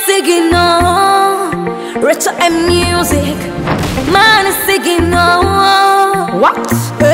singing on retro and music. Man is singing on. What?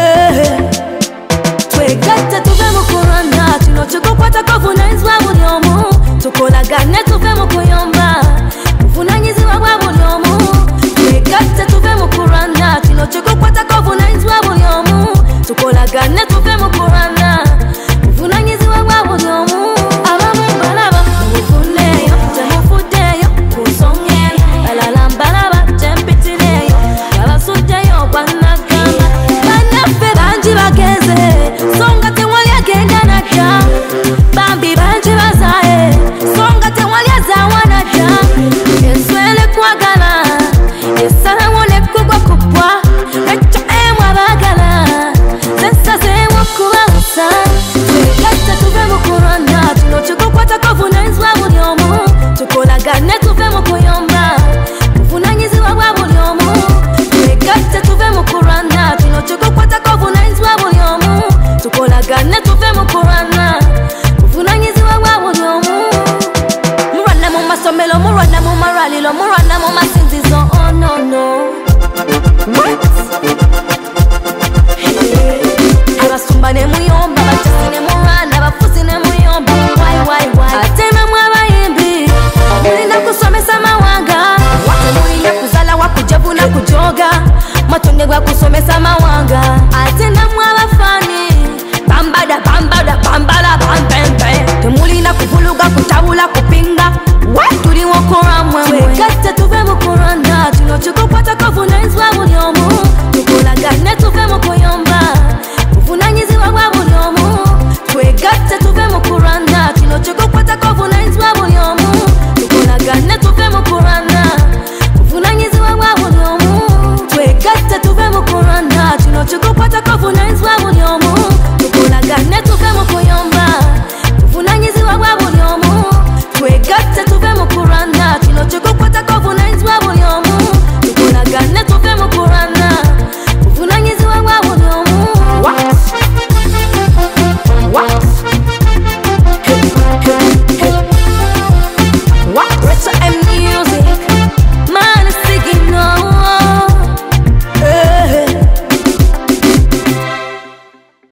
Twegata tuvemo kurana Chino chuko kwata kofuna izwa muliomu Tukolagane tuvemo kuyomba Kufuna nyiziwa wa muliomu Twegata tuvemo kurana Chino chuko kwata kofuna izwa muliomu Tukolagane tuvemo kurana Kufuna nyiziwa wa muliomu Abamu balaba Mufuneyo, temufudeyo Kusongeyo, balalambalaba Tempitileyo, balasudeyo Banagama, banafe banji bageze Songa te wali agenda na ja Bambi banji bazae Songa te wali azawana ja Yeswele kwa gala Yesara wole kubwa kubwa Recho emwa bagala Sesa zewa kuwa usa Twegata tuvemo kurana Tunochuko kwa takofuna izwa muliomu Tukolagane tuvemo kuyomba Kufuna nyiziwa wa muliomu Twegata tuvemo kurana Tunochuko kwa takofuna izwa muliomu Tukolagane tuvemo kurana Kufuna nyiziwa wa muliomu Murana mu masomelo, murana mu maralilo Murana mu masinzizo, oh no no. What? Abasumbane muyomba